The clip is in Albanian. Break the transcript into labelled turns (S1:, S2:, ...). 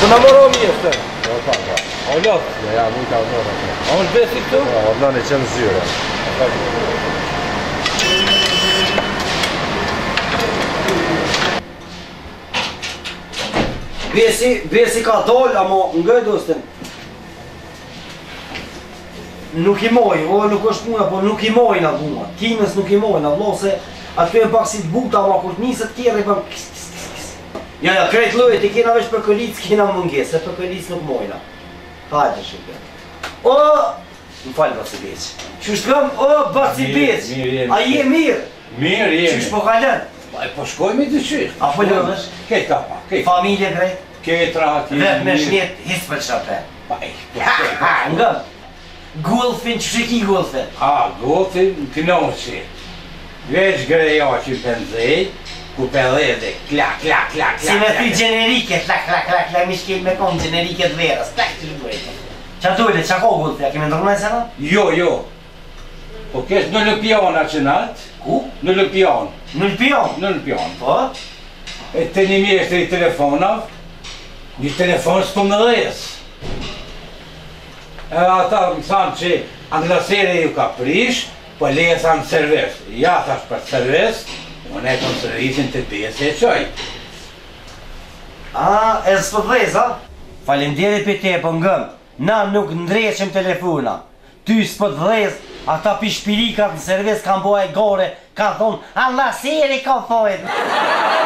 S1: Të në moro mjeftë?
S2: Jo, pa.
S1: O lot?
S2: Ja, mu ka vënë.
S1: A është besi këtu?
S2: O, në qenë zyre.
S3: Besi ka dollë, amo ngëj dostën. Nuk i moj, o nuk është muna, po nuk i mojnë atë muna. Kinës nuk i mojnë, vlo se aty e pak si të buta, ma kur të njësët kjerë i pak Ja, krejt lojët i kena vesh për këllicë, kena munges, se për këllicë nuk mojna. Hajde shukë. O, më falë Baci Beq. Qështë kam, o, Baci Beq, a je mirë?
S1: Mirë jemi.
S3: Qështë po kalën?
S1: Po shkojmë i dyqysh.
S3: A po lëvësh?
S1: Ketë ka pa, ketë.
S3: Familje drejt?
S1: Ketë rahat jemi.
S3: Vetë me shnet, hisë për shapë.
S1: Pa e,
S3: Ha, ngëm. Gulfin, që shiki gulfin?
S1: Gulfin kënoqi. Veç grejo që pëndzej, ku pëllede, klak, klak, klak, klak.
S3: Si me ty generike, klak, klak, klak, klak, mi shkel me kom generike të verës, klak që lëbujtë. Qa dojle, qa ko gulfja, kemi ndërmën e se në?
S1: Jo. Po kesh në lëpion a që natë?
S3: Ku?
S1: Në lëpion.
S3: Në lëpion?
S1: Në lëpion.
S3: Po?
S1: E të një mjeshtër i telefonav, një telefon s'po më dhejës. E ata më thanë që anglasere ju ka prish, po leje thanë servis. Ja thash për servis, unë e kom servisin të besi e qoj.
S3: E s'po dhejës, a? Falemderit për te, po ngëm, na nuk ndreqim telefona. Ty s'po dhejës, ata pishpirikat në servis kanë boja e gore, kanë thonë, anglasere ka thojnë.